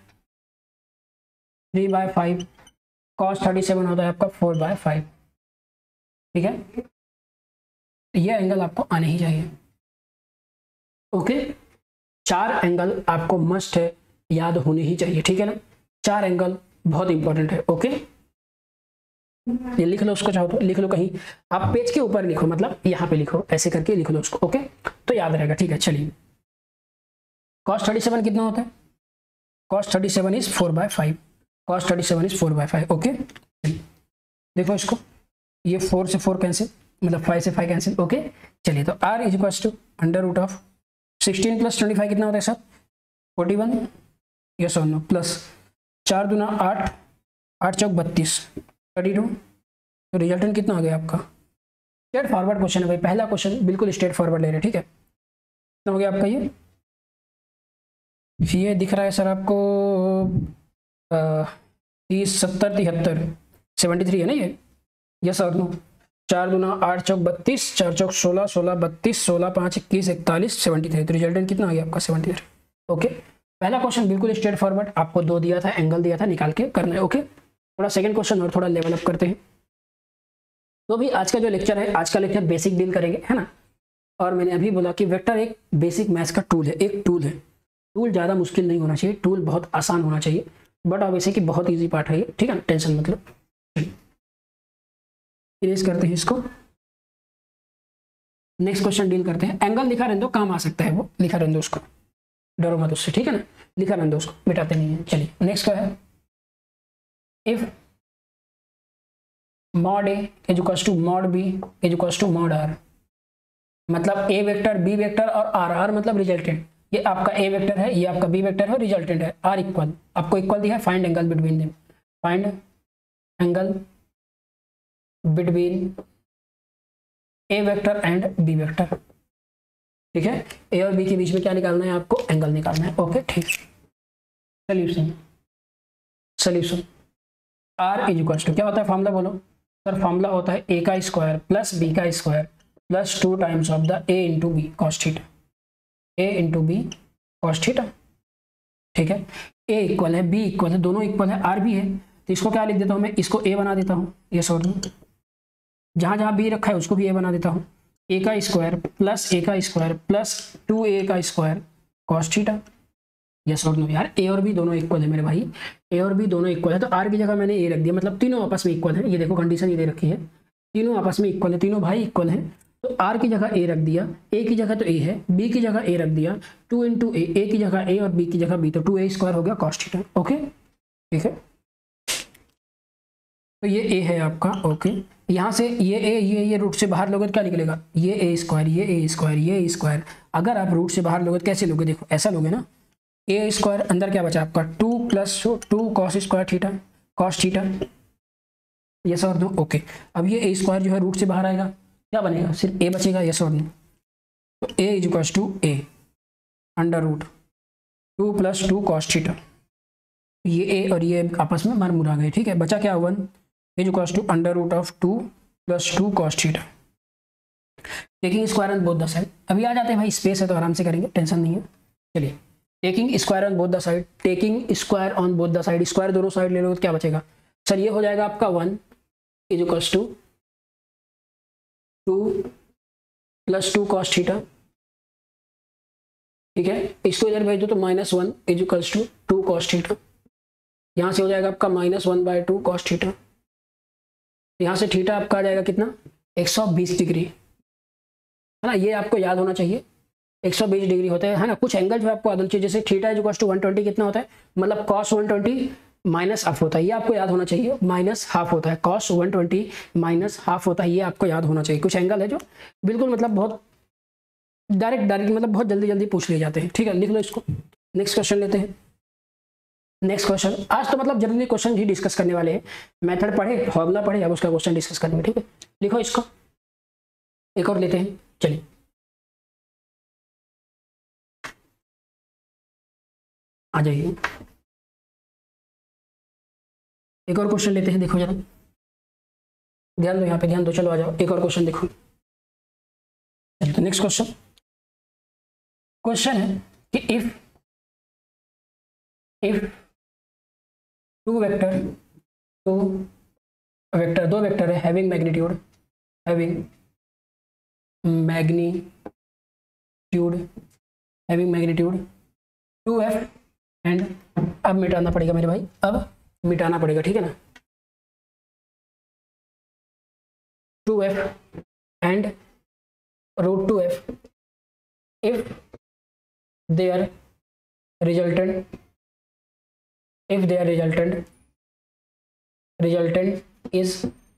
3/5, कॉस 37 होता है आपका 4/5, ठीक है। ये एंगल आपको आने ही चाहिए। ओके 4 एंगल आपको मस्ट है, याद होने ही चाहिए, ठीक है ना। 4 एंगल बहुत इंपॉर्टेंट है। ओके ये लिख लो, उसको चाहो तो लिख लो कहीं, आप पेज के ऊपर लिखो, मतलब यहाँ पे लिखो, ऐसे करके लिख लो उसको, ओके तो याद रहेगा, ठीक है। चलिए cos 37 कितना होता है, cos 37 is 4/5, cos 37 is 4/5, okay. देखो इसको, ये 4 से 4 कैंसिल, मतलब 5 से 5 कैंसिल, ओके। चलिए तो r is equals to under root of 16 plus 25 कितना होता है सर, 41, यस और नो, प्लस 4 दूना 8, 8 चौक 32, 32, तो रिजल्टेंट कितना आ गया आपका। स्ट्रेट फॉरवर्ड क्वेश्चन है भाई, पहला क्वेश्चन बिल्कुल स्ट्रेट फॉरवर्ड ले रहे हैं, ठीक है। कितना हो गया आपका, ये दिख रहा है सर आपको 30, 70, 73, 73 है ना ये, यस और नो। 4 दूना 8 चौक 32, 4 चौक 16, 16 32, 16 5 21 41, 73, तो रिजल्टेंट कितना आ गया आपका 73, ओके। पहला क्वेश्चन बिल्कुल स्ट्रेट फॉरवर्ड, आपको 2 दिया था, एंगल दिया था, निकाल के करना है, ओके। थोड़ा सेकंड क्वेश्चन और थोड़ा लेवल अप करते हैं। तो भी आज का जो लेक्चर है, आज का लेक्चर बेसिक डील करेंगे, है ना। और मैंने अभी बोला कि वेक्टर एक बेसिक मैथ्स का टूल है, एक टूल है, टूल ज़्यादा मुश्किल नहीं होना चाहिए, टूल बहुत आसान होना चाहिए, बट ऑब्वियसली कि बहुत ईजी पार्ट है ये, ठीक है, टेंशन मतलब। इरेज करते हैं इसको, नेक्स्ट क्वेश्चन डील करते हैं। एंगल लिखा रहने दो, काम आ सकता है वो, लिखा रहने दो उसको, डरो मत उससे, ठीक है ना, लिखा रहने दो उसको, मिटाते नहीं है। चलिए नेक्स्ट क्या है, if mod A is equals to mod B is equals to mod R, मतलब ए वेक्टर, बी वेक्टर और आर, आर मतलब रिजल्टेंट, ये आपका ए वेक्टर है, ये आपका बी वेक्टर है, रिजल्टेंट है, आर इक्वल, आपको इक्वल दिया है, find angle between them, find angle between A vector and B vector. ठीक है, ए और बी के बीच में क्या निकालना है आपको, एंगल निकालना है। ओके ठीक, solution solution R is equal to क्या होता है फॉर्मूला बोलो सर, फॉर्मूला होता है ए का स्क्वायर प्लस बी का square plus 2 times of the A into B cos theta, A into B cos theta. ठीक है, ए इक्वल है बी इक्वल है, दोनों इक्वल है, आर भी है, तो इसको क्या लिख देता हूँ मैं, इसको ए बना देता हूँ, ये सॉर्ट में जहाँ जहाँ बी रखा है उसको भी ए बना देता हूँ, ए का स्क्वायर प्लस ए का स्क्वायर प्लस 2a का स्क्वायर कॉस थीटा। यस और नो यार, ए और बी दोनों इक्वल है मेरे भाई, ए और बी दोनों इक्वल है, तो आर की जगह मैंने ए रख दिया, मतलब तीनों आपस में इक्वल है। ये देखो कंडीशन ये दे रखी है, तीनों आपस में इक्वल है, तीनों भाई इक्वल है, तो आर की जगह ए रख दिया, ए की जगह तो ए है, बी की जगह ए रख दिया, 2 इंटू ए की जगह ए और बी की जगह बी, तो 2a स्क्वायर हो गया कॉस थीटा। ओके ठीक है, तो ये ए है आपका। ओके, यहाँ से ये ए ये रूट से बाहर लोगे तो क्या निकलेगा, ये ए स्क्वायर ये ए स्क्वायर ये ए स्क्वायर। अगर आप रूट से बाहर लोगे तो कैसे लोगे, देखो ऐसा लोगे ना, ए स्क्वायर अंदर क्या बचा आपका 2 plus 2 cos square theta cos theta, yes और नो। ओके, अब ये ए स्क्वायर जो है रूट से बाहर आएगा, क्या बनेगा, सिर्फ ए बचेगा, यस और नो। तो A is equal to A under root 2 plus 2 cos theta, ये ए और ये आपस में मार मुरा गए। ठीक है, बचा क्या 1 is equal to under root of 2 plus 2 cos theta, taking square on both the side. अभी आ जाते हैं भाई, स्पेस है तो आराम से करेंगे, टेंशन नहीं है। चलिए, taking square on both the side, taking square on both the side, square दोनों साइड ले लो तो क्या बचेगा सर, ये हो जाएगा आपका 1 is equal to 2 plus 2 cos theta. ठीक है, इसको इधर भेज दो तो -1 is equal to 2 cos theta, यहाँ से हो जाएगा आपका -1/2 कॉस थीटा, यहाँ से थीटा आपका आ जाएगा कितना 120 डिग्री, है ना, ये आपको याद होना चाहिए 120 डिग्री होता है ना। कुछ एंगल जो आपको याद होना चाहिए, जैसे थीटा इज इक्वल टू 120 कितना होता है, मतलब cos 120 माइनस हाफ होता है, ये आपको याद होना चाहिए, माइनस हाफ होता है, cos 120 माइनस हाफ होता है, ये आपको याद होना चाहिए। कुछ एंगल है जो बिल्कुल मतलब बहुत डायरेक्ट मतलब बहुत जल्दी जल्दी पूछ लिए जाते हैं। ठीक है, लिख लो इसको। नेक्स्ट क्वेश्चन लेते हैं। नेक्स्ट क्वेश्चन, आज तो मतलब जनरली क्वेश्चन ही डिस्कस करने वाले हैं, मेथड पढ़े फॉर्मूला पढ़े, अब उसका क्वेश्चन डिस्कस करेंगे। ठीक है, लिखो इसको, एक और लेते हैं। चलिए, आ जाइए, एक और क्वेश्चन लेते हैं। देखो जरा, ध्यान दो यहाँ पे, ध्यान दो, चलो आ जाओ, एक और क्वेश्चन देखो। नेक्स्ट क्वेश्चन, क्वेश्चन है कि इफ दो वेक्टर है हैविंग मैग्नीट्यूड 2f एंड, अब मिटाना पड़ेगा मेरे भाई, अब मिटाना पड़ेगा, ठीक है ना, 2f एंड √2f if their resultant is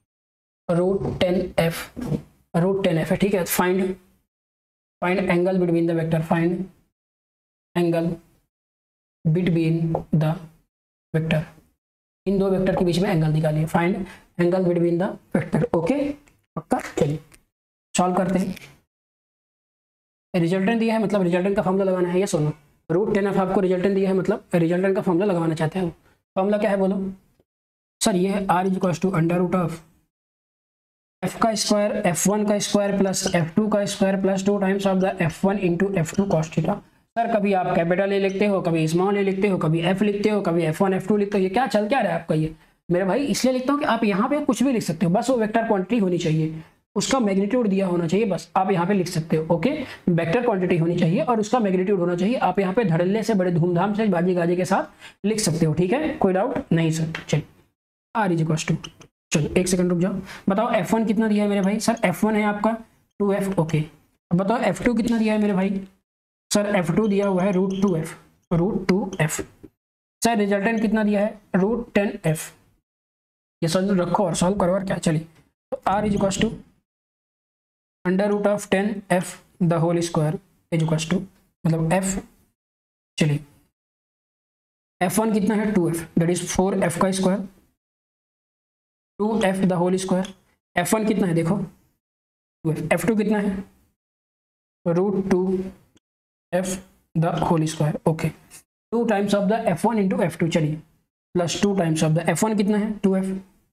√10f है। ठीक है, find angle between the vector, find angle between the vector, इन दो वेक्टर के बीच में एंगल निकालिए, find angle between the vector. Okay पक्का, चलिए सॉल्व करते हैं। रिजल्टेंट दिया है, मतलब रिजल्टेंट का फॉर्मूला लगाना है, ये सुनो, √10f आपको रिजल्टेंट दिया है, मतलब रिजल्टेंट का फॉर्मूला लगाना चाहते हैं। फॉर्मूला क्या है बोलो सर, ये है r is equal to under root of f का स्क्वायर f1 का स्क्वायर प्लस f2 का square plus 2 times of the f1 into f2 cos theta. Sir कभी आप कैपिटल ए लिखते हो, कभी स्मॉल ए लिखते हो, कभी f लिखते हो, कभी f1 f2 लिखते हो, ये क्या चल क्या रहा है आपका ये मेरे भाई, इसलिए लिखता हूँ कि आप यहाँ पे कुछ भी लिख सकते हो, बस वो वेक्टर क्वांटिटी होनी चाहिए, उसका मैग्नीट्यूड दिया होना चाहिए, बस आप यहाँ पे लिख सकते हो। ओके, वेक्टर क्वांटिटी होनी चाहिए और उसका मैग्नीट्यूड होना चाहिए, आप यहाँ पे धड़ल्ले से बड़े धूमधाम से बाजी गाजी के साथ लिख सकते हो। ठीक है, कोई डाउट नहीं सर। चलिए, r इज इक्वल टू, चलो एक सेकंड रुक जाओ, बताओ f1 कितना दिया है मेरे भाई, सर f1 है आपका 2f। ओके, अब बताओ f2 कितना दिया है मेरे भाई, सर f2 दिया हुआ है √2f। सर रिजल्टेंट कितना दिया है √10f। ये सॉल्व रखो और सॉल्व करो और क्या। चलिए, तो r is equal to under root of 10f the whole square is equal to, मतलब f, चलिए f1 कितना है 2f, दैट इज 4f का square, 2f the whole square, f1 कितना है देखो 2f, f2 कितना है √2f the whole square. Okay, 2 times of the f1 into f2, चलिए plus 2 times of the f1 कितना है 2f,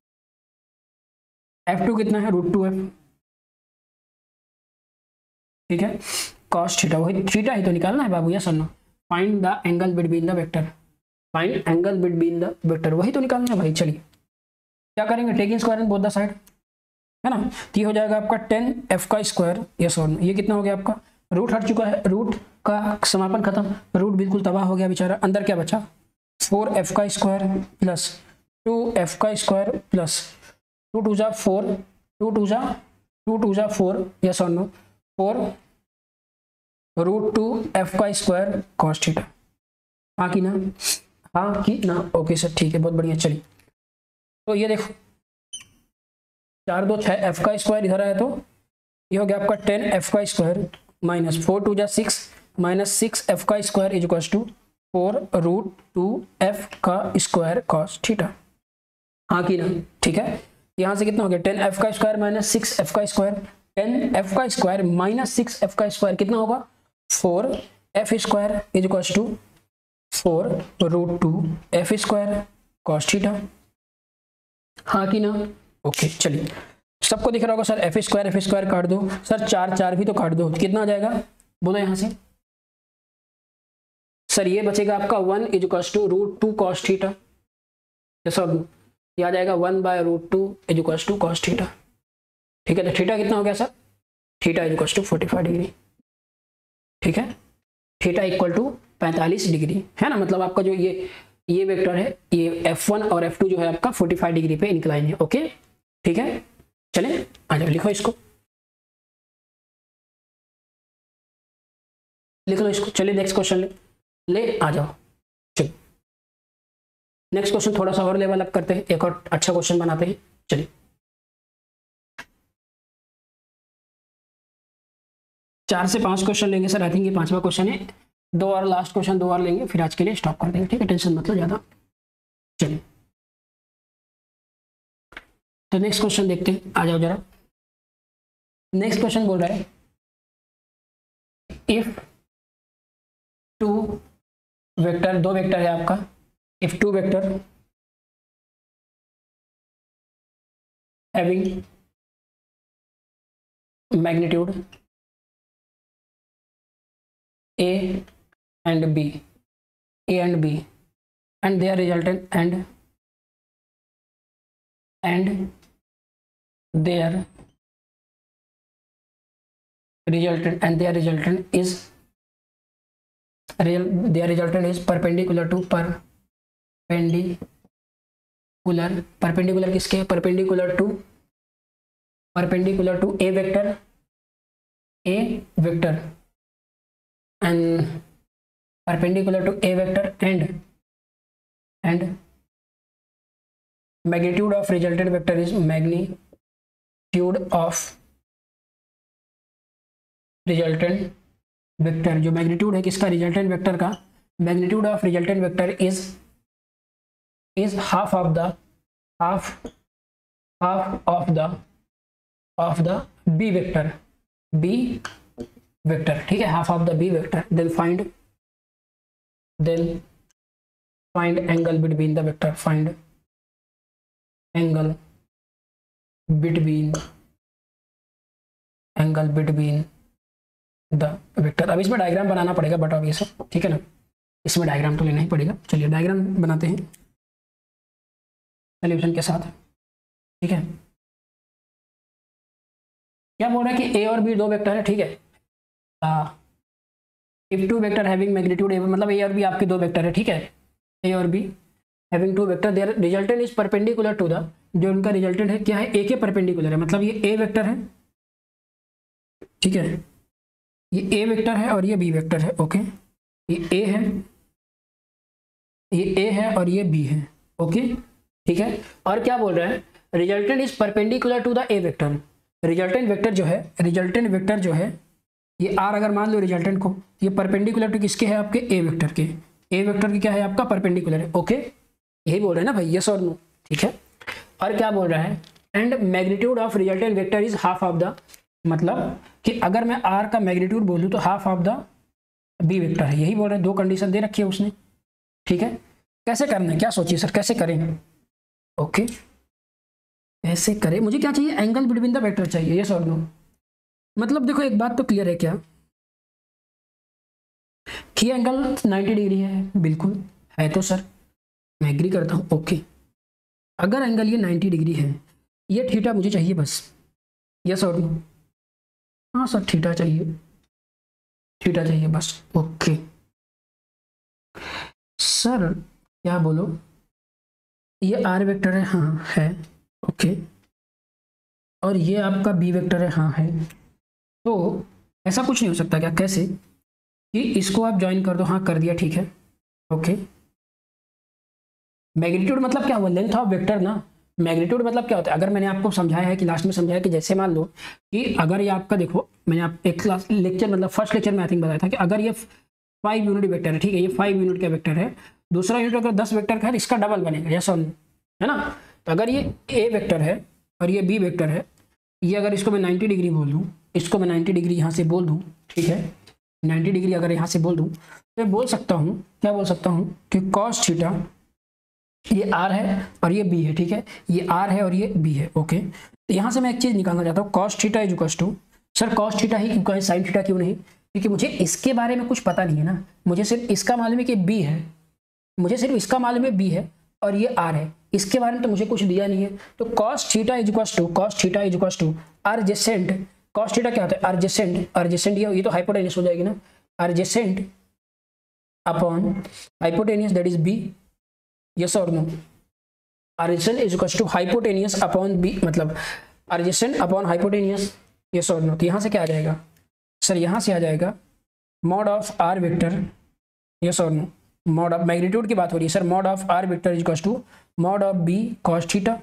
f2 कितना है √2f, ठीक है, cos थीटा, वही थीटा ही तो निकालना है बाबू, यस और no. Find the angle between the vector, find angle between the vector, वही तो निकालना है भाई। चलिए क्या करेंगे, taking square in both the side, है ना, तो ये हो जाएगा आपका 10f का स्क्वायर, यस और नो। ये कितना हो गया आपका, रूट हट चुका है, रूट का समापन खत्म, रूट बिल्कुल तबाह हो गया बेचारा, अंदर क्या बचा 4f का स्क्वायर प्लस 2f का स्क्वायर प्लस 2 2 जा 4, 2 2 जा 4, यस और नो, 4 √2f का स्क्वायर cos थीटा, हाँ कि ना, हाँ कि ना, ओके सर ठीक है, बहुत बढ़िया। चलिए तो ये देखो 4 2 6 f का स्क्वायर इधर आया तो ये हो गया आपका 10f का स्क्वायर माइनस 4 2 जा 6 माइनस 6f का square is equal to 4 √2f का स्क्वायर cos थीटा, हाँ कि ना, ठीक है। यहाँ से कितना हो गया 10f का स्क्वायर माइनस 6f का स्क्वायर, 10f का स्क्वायर माइनस 6f का स्क्वायर कितना होगा 4f square is equal to 4 √2f square cos theta, हाँ कि ना, ओके। चलिए सबको दिख रहा होगा सर एफ स्क्वायर काट दो सर, 4 4 भी तो काट दो, कितना आ जाएगा बोलो यहाँ से सर, ये बचेगा आपका 1 is equal to √2 cos theta, sir ये आ जाएगा 1/√2 is equal to cos theta, ठीक है। तो थीटा कितना हो गया sir, theta is equal to 45 degree, ठीक है, थीटा इक्वल टू 45 डिग्री, है ना, मतलब आपका जो ये वेक्टर है, ये f1 और f2 जो है आपका 45 डिग्री पे इंक्लाइन है, ओके ठीक है। चलें आ जाओ, लिखो इसको, लिख लो इसको। चलिए नेक्स्ट क्वेश्चन ले आ जाओ। चलो नेक्स्ट क्वेश्चन थोड़ा सा और लेवल अप करते हैं, एक और अच्छा क्वेश्चन बनाते हैं। चलिए 4 से 5 क्वेश्चन लेंगे सर, आई थिंक ये 5वां क्वेश्चन है, 2 और लास्ट क्वेश्चन 2 और लेंगे, फिर आज के लिए स्टॉप कर देंगे, ठीक है, टेंशन मतलब ज्यादा। चलिए तो नेक्स्ट क्वेश्चन देखते हैं, आ जाओ जरा। नेक्स्ट क्वेश्चन बोल रहा है इफ 2 वेक्टर, 2 वेक्टर है आपका, if 2 vector having magnitude A and B, A and B, and their resultant and their resultant is perpendicular to perpendicular किसके, perpendicular to A vector and perpendicular to A vector and magnitude of resultant vector is magnitude of resultant vector, जो magnitude है किसका, resultant vector का, magnitude of resultant vector is half of the B vector, ठीक है, half of the B vector, then find angle between the vector, find angle between the vector। अब इसमें diagram बनाना पड़ेगा but obvious है, ठीक है ना, इसमें डायग्राम तो लेना ही पड़ेगा। चलिए डायग्राम बनाते हैं सॉल्यूशन के साथ, ठीक है। क्या बोल रहा है कि A और B 2 वेक्टर है, ठीक है। इफ 2 वेक्टर हैविंग मैग्नीट्यूड, मतलब A और B आपके 2 वेक्टर है, ठीक है, A और B having 2 vector, their resultant is perpendicular to the, जो उनका रिजल्टेंट है क्या है, A के परपेंडिकुलर है, मतलब ये A वेक्टर है, ठीक है, ये A वेक्टर है और ये B वेक्टर है, ओके, ये A है, ये A है और ये B है, ओके ठीक है। और क्या बोल रहा है, resultant is perpendicular to the A vector, resultant vector जो है ये R अगर मान लो रिजल्टेंट को, ये परपेंडिकुलर टू किसके है, आपके A वेक्टर के, A वेक्टर की क्या है आपका परपेंडिकुलर है, ओके यही बोल रहे हैं ना भाई, यस और नो, ठीक है। और क्या बोल रहा है, and magnitude of resultant vector is half of the, मतलब कि अगर मैं आर का मैग्नीट्यूड बोलूँ तो half of the B vector है, यही बोल रहे हैं, दो कंडीशन दे रखी है उसने। ठीक है, कैसे करना है, क्या सोचिए सर कैसे करेंगे? ओके, ऐसे करें, मुझे क्या चाहिए, एंगल बिटवीन द वेक्टर चाहिए, ये सर नो। मतलब देखो एक बात तो क्लियर है क्या कि एंगल 90 डिग्री है, बिल्कुल है तो सर मैं एग्री करता हूँ। ओके, अगर एंगल ये 90 डिग्री है, ये थीटा मुझे चाहिए बस, यस और नो? हाँ सर थीटा चाहिए, थीटा चाहिए बस। ओके सर क्या बोलो, ये आर वेक्टर है, हाँ है, ओके, और ये आपका बी वेक्टर है, हाँ है। तो ऐसा कुछ नहीं हो सकता क्या, कैसे कि इसको आप ज्वाइन कर दो, हाँ कर दिया, ठीक है। ओके, मैग्नीट्यूड मतलब क्या हुआ, लेंथ ऑफ वेक्टर ना। मैग्नीट्यूड मतलब क्या होता है, अगर मैंने आपको समझाया है कि लास्ट में समझाया कि जैसे मान लो कि अगर ये आपका देखो, मैंने आप एक क्लास लेक्चर मतलब फर्स्ट लेक्चर में आई थिंक बताया था कि अगर ये 5 यूनिट वेक्टर है, ठीक है, ये 5 यूनिट का वेक्टर है, दूसरा यूनिट अगर 10 वेक्टर का है, इसका डबल बनेगा, यस और नो, है ना? तो अगर ये ए वेक्टर है और ये बी वेक्टर है, ये अगर इसको मैं 90 डिग्री बोल दूँ, इसको मैं 90 डिग्री यहाँ से बोल दूँ, ठीक है, 90 डिग्री अगर यहाँ से बोल दूँ तो मैं बोल सकता हूँ, क्या बोल सकता हूँ कि कॉस थीटा, ये आर है और ये बी है, ठीक है, ये आर है और ये बी है। ओके, तो यहाँ से मैं एक चीज़ निकालना चाहता हूँ, cos theta is equals to, sir cos theta ही क्यों कहें, साइन थीटा क्यों नहीं? क्योंकि मुझे इसके बारे में कुछ पता नहीं है ना, मुझे सिर्फ इसका मालूम है कि बी है, मुझे सिर्फ इसका मालूम है बी है और ये आर है, इसके बारे में तो मुझे कुछ दिया नहीं है। तो cos theta is equals to, cos theta is equals to adjacent, cos theta क्या होता है, अर्जेसेंट, अर्जेसेंट ये तो हाइपोटेनियस हो जाएगी ना, adjacent upon hypotenuse that is B, yes और no? Adjacent is equals to hypotenuse upon B, मतलब अर्जेसेंट अपॉन हाइपोटेनियस, यस और नो? तो यहाँ से क्या आ जाएगा सर, यहाँ से आ जाएगा mod of R vector, yes और नो? मॉड ऑफ मैग्नीट्यूड की बात हो रही है sir, mod of R vector is equals to mod of B cos theta,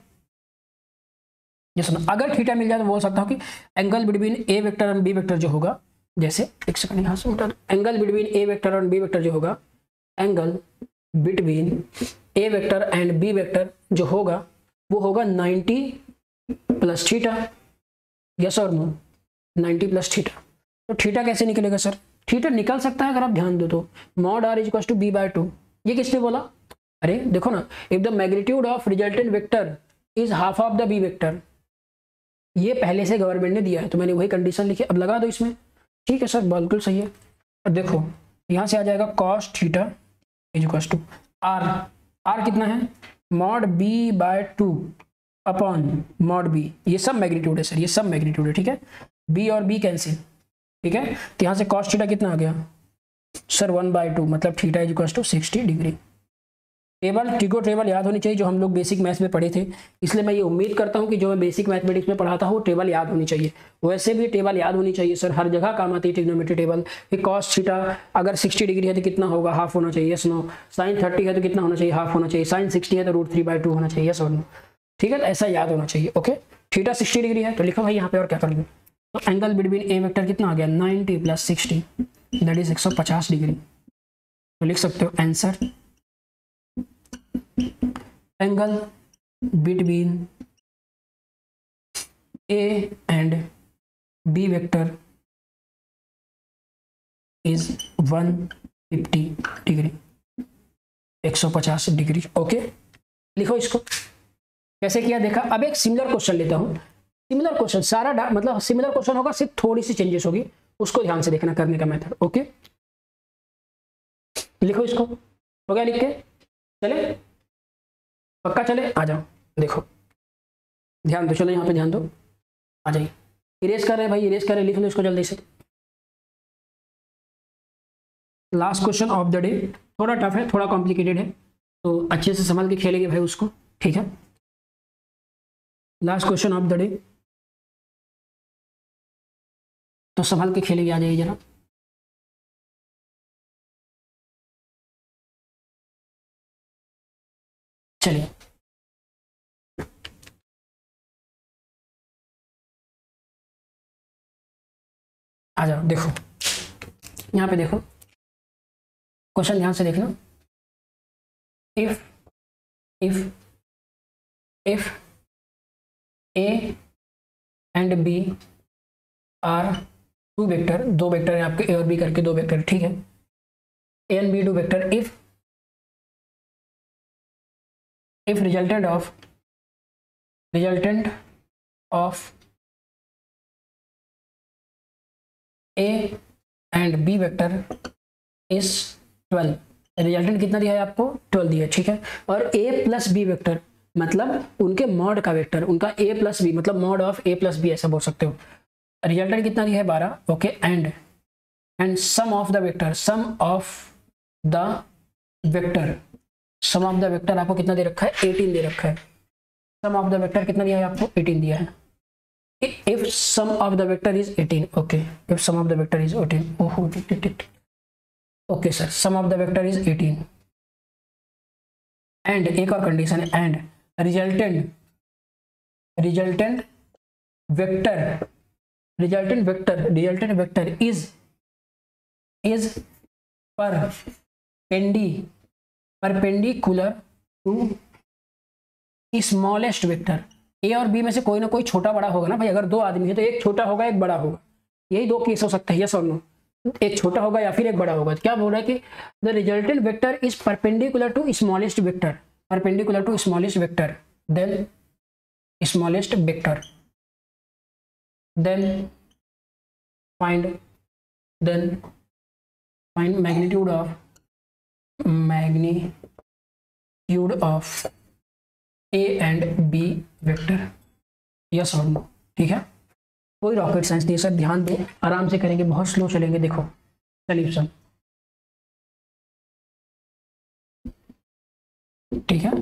yes no? अगर थीटा मिल जाए तो बोल सकता हूँ कि angle between A vector and B vector जो होगा, जैसे एक सेकंड यहाँ से उठा दो, एंगल बिटवीन ए वेक्टर और बी वेक्टर जो होगा, angle between A vector and B vector जो होगा वो होगा 90 प्लस थीटा, यस और नो? 90 plus theta. तो थीटा कैसे निकलेगा सर, थीटा निकल सकता है अगर आप ध्यान दो तो, mod R is equal to B by 2। ये किसने बोला, अरे देखो ना, if the magnitude of resultant vector is half of the B vector, ये पहले से गवर्नमेंट ने दिया है तो मैंने वही कंडीशन लिखी, अब लगा दो इसमें। ठीक है सर, बिल्कुल सही है। अब देखो यहाँ से आ जाएगा cos theta is equal to R, R कितना है, mod B by 2 upon mod B, ये सब मैग्नीट्यूड है सर, ये सब मैग्नीट्यूड है, ठीक है, बी और बी कैंसिल, ठीक है। तो यहाँ से कॉस थीटा कितना आ गया सर, 1/2, मतलब theta is equal to 60 degree. Table टिको टेबल याद होनी चाहिए जो हम लोग बेसिक मैथ्स में पढ़े थे, इसलिए मैं ये उम्मीद करता हूँ कि जो मैं बेसिक मैथमेटिक्स में पढ़ाता हूँ टेबल याद होनी चाहिए। वैसे भी टेबल याद होनी चाहिए सर, हर जगह काम आती है ट्रिग्नोमेट्री टेबल कि कॉस थीटा अगर 60 डिग्री है तो कितना होगा, हाफ होना चाहिए, यस नो? साइन 30 है तो कितना होना चाहिए, हाफ होना चाहिए, साइन 60 है तो √3/2 होना चाहिए, यस और नो? ठीक है, तो ऐसा याद होना चाहिए। ओके, थीटा 60 डिग्री है तो लिखो भाई यहाँ पे, और क्या कर लो, तो एंगल बिटवीन ए वेक्टर कितना आ गया 90 प्लस 60 दैट इज 150 डिग्री। तो लिख सकते हो answer, angle between A and B vector is 150 degree, 150 degree. Okay, लिखो इसको कैसे किया देखा। अब एक सिमिलर क्वेश्चन लेता हूं, सिमिलर क्वेश्चन सारा मतलब सिमिलर क्वेश्चन होगा, सिर्फ थोड़ी सी चेंजेस होगी, उसको ध्यान से देखना करने का मेथड। ओके, लिखो इसको, हो गया लिख के, चले पक्का, चले आ जाओ, देखो ध्यान दो, चलो यहाँ पे ध्यान दो, आ जाइए, इरेज कर रहे हैं भाई, इरेज कर रहे, लिख लो इसको जल्दी से। Last question of the day, थोड़ा टफ है, थोड़ा कॉम्प्लिकेटेड है, तो अच्छे से संभाल के खेलेंगे भाई उसको, ठीक है। Last question of the day, तो संभाल के खेलेंगे, आ जाइए जरा। चलिए आ जाओ, देखो यहाँ पे देखो, क्वेश्चन ध्यान से देखना। If if if A and B are two vector, दो वेक्टर है आपके ए और बी करके दो वेक्टर, ठीक है, A and B two vector if resultant of A and B vector is 12, resultant कितना दिया है आपको 12 दिया है, ठीक है, और ए प्लस बी वेक्टर मतलब उनके मॉड का वेक्टर, उनका ए प्लस बी मतलब mod of A plus B ऐसा बोल सकते हो, रिजल्टेंट कितना दिया है 12, okay, and sum of the vector, sum of the vector आपको कितना दे रखा है 18 दे रखा है, सम ऑफ द वेक्टर कितना दिया है आपको 18 दिया है, if sum of the vector is 18, okay, if sum of the vector is 18, oh okay sir, sum of the vector is 18 and एक और कंडीशन है, and resultant vector is perpendicular to smallest vector, ए और B में से कोई ना कोई छोटा बड़ा होगा ना भाई, अगर दो आदमी है तो एक छोटा होगा एक बड़ा होगा, यही दो केस हो सकता है, यस और नो, एक छोटा होगा या फिर एक बड़ा होगा। तो क्या बोल रहा है कि the resultant vector is perpendicular to smallest vector, then smallest vector, then find magnitude of A and B vector, yes और नो, ठीक है, कोई रॉकेट साइंस नहीं सर, ध्यान दो, आराम से करेंगे, बहुत स्लो चलेंगे, देखो सॉल्यूशन, ठीक है,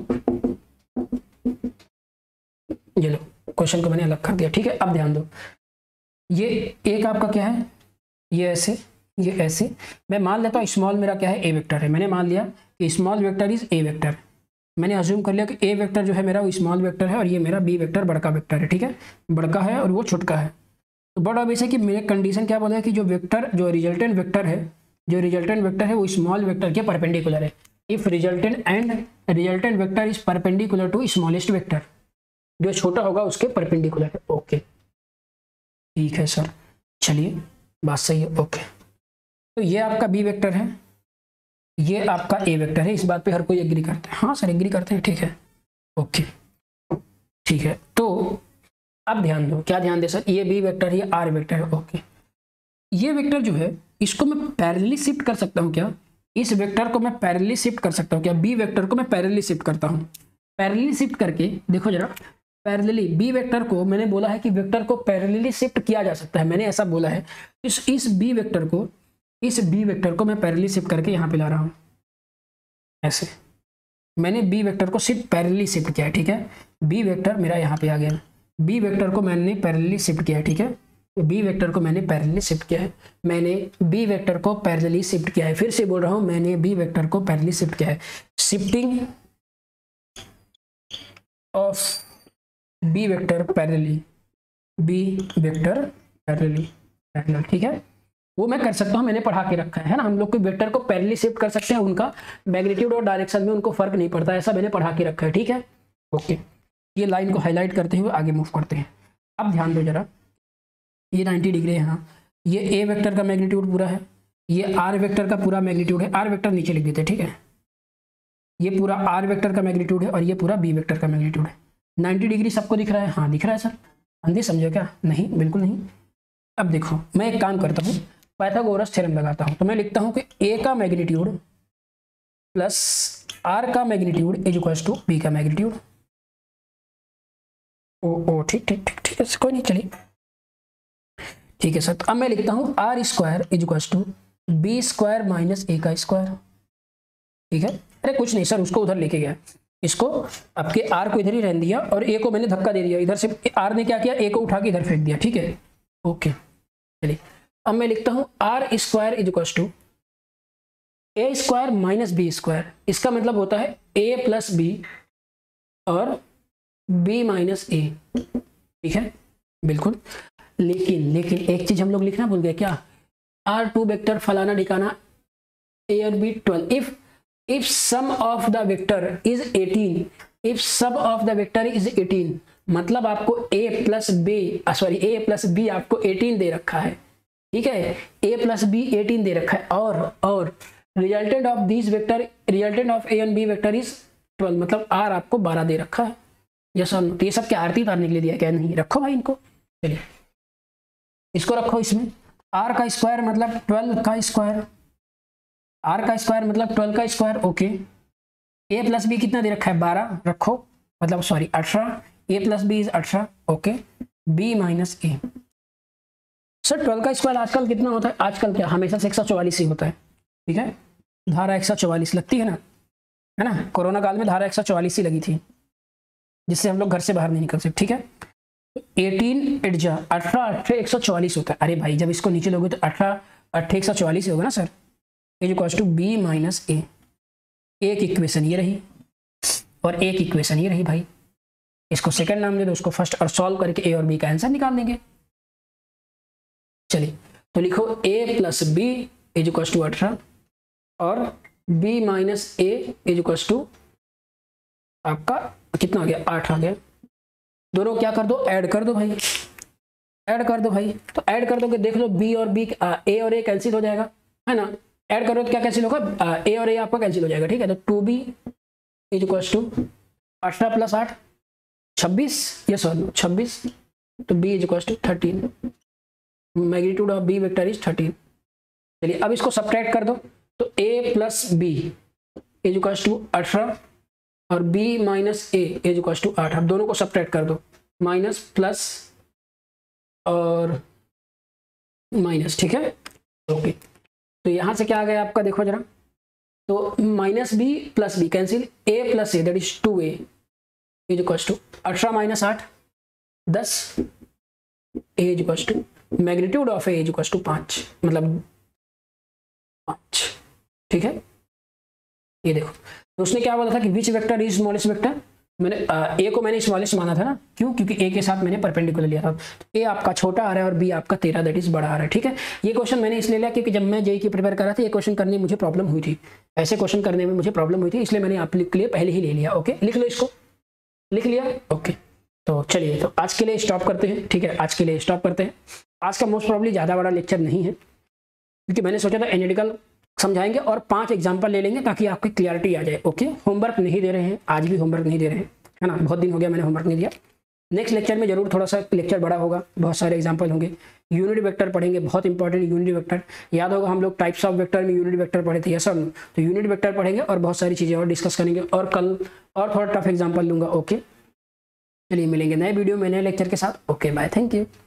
ये लो क्वेश्चन को मैंने अलग कर दिया, ठीक है, अब ध्यान दो, ये एक आपका क्या है, ये ऐसे, ये ऐसे, मैं मान लेता हूँ स्मॉल मेरा क्या है ए वेक्टर है, मैंने मान लिया कि small vector is A vector, मैंने अज्यूम कर लिया कि ए वेक्टर जो है मेरा वो स्मॉल वेक्टर है और ये मेरा बी वेक्टर बड़का वेक्टर है, ठीक है, बड़का है और वो छोटका है, तो बट अब ऐसे कि मेरे कंडीशन क्या बोला है कि जो रिजल्टेंट वेक्टर है वो स्मॉल वेक्टर के परपेंडिकुलर है, if resultant vector is perpendicular to smallest vector, जो छोटा होगा उसके परपेंडिकुलर है, ओके, ठीक है सर, चलिए बात सही है, ओके, तो ये आपका बी वेक्टर है, ये आपका ए वेक्टर है, इस बात पे हर कोई एग्री करता है, हाँ सर एग्री करते हैं, ठीक है, ओके, ठीक है, तो अब ध्यान दो, क्या ध्यान दे सर, ये बी वेक्टर है, ये आर वेक्टर है, ओके, ये वेक्टर जो है इसको मैं पैरेलली शिफ्ट कर सकता हूँ क्या, इस वेक्टर को मैं पैरेलली शिफ्ट कर सकता हूँ क्या, बी वेक्टर को मैं पैरेलली शिफ्ट करता हूँ, पैरेलली शिफ्ट करके देखो जरा, पैरेलली बी वेक्टर को मैंने बोला है कि वेक्टर को पैरेलली शिफ्ट किया जा सकता है, मैंने ऐसा बोला है, इस बी वेक्टर को मैं पैरेलली शिफ्ट करके यहाँ पे ला रहा हूँ, ऐसे मैंने बी वेक्टर को सिर्फ पैरेलली शिफ्ट किया है, ठीक है, बी वेक्टर मेरा यहाँ पे आ गया, बी वेक्टर को मैंने पैरेलली शिफ्ट किया है, ठीक है, बी वेक्टर को मैंने पैरेलली शिफ्ट किया है, फिर से बोल रहा हूँ, मैंने बी वेक्टर को पैरेलली शिफ्ट किया है, shifting of B vector parallelly, ठीक है, वो मैं कर सकता हूँ, मैंने पढ़ा के रखा है ना, हम लोग को वेक्टर को पैरेलली शिफ्ट कर सकते हैं, उनका मैग्नीट्यूड और डायरेक्शन में उनको फर्क नहीं पड़ता, ऐसा मैंने पढ़ा के रखा है, ठीक है, ओके, ये लाइन को हाईलाइट करते हुए आगे मूव करते हैं। अब ध्यान दो जरा, ये 90 डिग्री है, हाँ, ये ए वेक्टर का मैग्नीट्यूड पूरा है, ये आर वेक्टर का पूरा मैग्नीट्यूड है, आर वेक्टर नीचे लिख देते हैं, ठीक है, ये पूरा आर वेक्टर का मैग्नीट्यूड है और ये पूरा बी वेक्टर का मैग्नीट्यूड है। 90 डिग्री सबको दिख रहा है, हाँ दिख रहा है सर, अंधे समझो क्या, नहीं बिल्कुल नहीं। अब देखो मैं एक काम करता हूँ, पाइथागोरस थ्योरम लगाता हूँ, तो मैं लिखता हूँ कि ए का मैग्नीट्यूड प्लस आर का magnitude is equals to B का मैग्नीट्यूड। ओ ठीक है, कोई नहीं, चलिए ठीक है सर। तो अब मैं लिखता हूँ R square is equals to B square minus A का स्क्वायर, ठीक है। अरे कुछ नहीं सर, उसको उधर लेके गया, इसको आपके आर को इधर ही रहने दिया और ए को मैंने धक्का दे दिया, इधर से आर ने क्या किया, ए को उठा के इधर फेंक दिया, ठीक है, ओके। चलिए अब मैं लिखता हूँ R square is equals to A square minus B square, इसका मतलब होता है ए प्लस बी और बी माइनस ए, ठीक है बिल्कुल। लेकिन एक चीज हम लोग लिखना भूल गए क्या, R2 वेक्टर फलाना ठिकाना ए और B 12 if sum of the vector is 18, if sum of the vector is 18 मतलब आपको a प्लस बी आपको 18 दे रखा है, ठीक है। a प्लस बी 18 दे रखा है, और resultant of this vector, resultant of A and B vector is 12, मतलब r आपको 12 दे रखा है। यस और नो। तो ये सब क्या आरती उतारने के लिए दिया क्या? नहीं, रखो भाई इनको। चलिए इसको रखो इसमें। r का स्क्वायर मतलब 12 का स्क्वायर, r का स्क्वायर मतलब 12 का square. Okay, a plus B कितना दे रखा है? 12 रखो, मतलब sorry 18, a plus B is 18। Okay, b minus A. Sir 12 का स्क्वायर आजकल कितना होता है? आजकल क्या, हमेशा से 144 ही होता है। ठीक है, धारा 144 लगती है ना, है ना। कोरोना काल में धारा 144 ही लगी थी, जिससे हम लोग घर से बाहर नहीं निकल सकते। ठीक है, 18 इटजा 18 144 होता है। अरे भाई जब इसको नीचे लोगे तो 18 144 ही होगा ना sir. Is equal to B minus A. एक इक्वेशन ये रही और एक इक्वेशन ये रही भाई। इसको सेकंड नाम दे दो, उसको फर्स्ट, और सॉल्व करके ए और बी का आंसर निकाल देंगे। चलिए तो लिखो a plus B is equal to 18 और b minus A is equal to आपका कितना आ गया? 8 आ गया। दोनों क्या कर दो? ऐड कर दो भाई, ऐड कर दो भाई। तो ऐड कर दोगे, देख लो b और b, a और a कैंसिल हो जाएगा, है ना। ऐड करो तो क्या कैंसिल होगा? a और a आपका कैंसिल हो जाएगा। ठीक है, तो 2b is equal to 18 plus 8 26, yes और नो 26। तो b is equal to 13, magnitude of b vector is 13। चलिए अब इसको सब्ट्रैक्ट कर दो, तो a plus B is equal to 18 और b minus A is equal to 8। अब दोनों को सब्ट्रैक्ट कर दो, माइनस प्लस और माइनस। ठीक है, ओके। तो यहाँ से क्या आ गया आपका? देखो जरा, तो minus B plus B cancel, a plus A that is 2a is equal to 18 minus 8 10, a is equal to magnitude of A is equal to 5, मतलब 5। ठीक है, ये देखो, तो उसने क्या बोला था कि which vector is smallest vector. मैंने ए को मैंने स्मॉलेस्ट माना था ना, क्यों? क्योंकि ए के साथ मैंने परपेंडिकुलर लिया था। तो ए आपका छोटा आ रहा है और बी आपका 13 दैट इज बड़ा आ रहा है। ठीक है, ये क्वेश्चन मैंने इसलिए लिया क्योंकि जब मैं जेईई की प्रिपेयर कर रहा था ये क्वेश्चन करने में मुझे प्रॉब्लम हुई थी, ऐसे क्वेश्चन करने में मुझे प्रॉब्लम हुई थी, इसलिए मैंने आप के लिए पहले ही ले लिया। ओके, लिख लो इसको, लिख लिया। ओके, तो चलिए तो आज के लिए स्टॉप करते हैं। ठीक है, आज के लिए स्टॉप करते हैं। आज का मोस्ट प्रॉब्ली ज़्यादा बड़ा लेक्चर नहीं है, क्योंकि मैंने सोचा था एनालिटिकल समझाएंगे और 5 एग्जाम्पल ले लेंगे ताकि आपकी क्लियरिटी आ जाए। ओके, होमवर्क नहीं दे रहे हैं, आज भी होमवर्क नहीं दे रहे हैं, है ना। बहुत दिन हो गया मैंने होमवर्क नहीं दिया। नेक्स्ट लेक्चर में जरूर थोड़ा सा लेक्चर बड़ा होगा, बहुत सारे एग्जाम्पल होंगे। यूनिट वेक्टर पढ़ेंगे, बहुत इंपॉर्टेंट यूनिट वेक्टर। याद होगा हम लोग टाइप्स ऑफ वेक्टर में यूनिट वेक्टर पढ़े थे, यस और नो। तो यूनिट वेक्टर पढ़ेंगे और बहुत सारी चीज़ें और डिस्कस करेंगे, और कल और थोड़ा टफ एग्जाम्पल लूँगा। ओके, चलिए मिलेंगे नए वीडियो में नए लेक्चर के साथ। Okay bye, thank you.